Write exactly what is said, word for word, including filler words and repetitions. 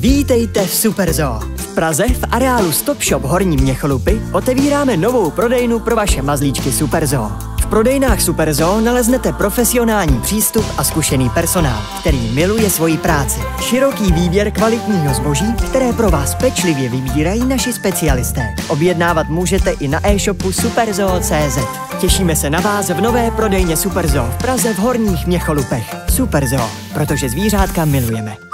Vítejte v Superzoo. V Praze v areálu Stop Shop Horní Měcholupy otevíráme novou prodejnu pro vaše mazlíčky Superzoo. V prodejnách Superzoo naleznete profesionální přístup a zkušený personál, který miluje svoji práci. Široký výběr kvalitního zboží, které pro vás pečlivě vybírají naši specialisté. Objednávat můžete i na e-shopu superzoo tečka cé zet. Těšíme se na vás v nové prodejně Superzoo v Praze v Horních Měcholupech. Superzoo, protože zvířátka milujeme.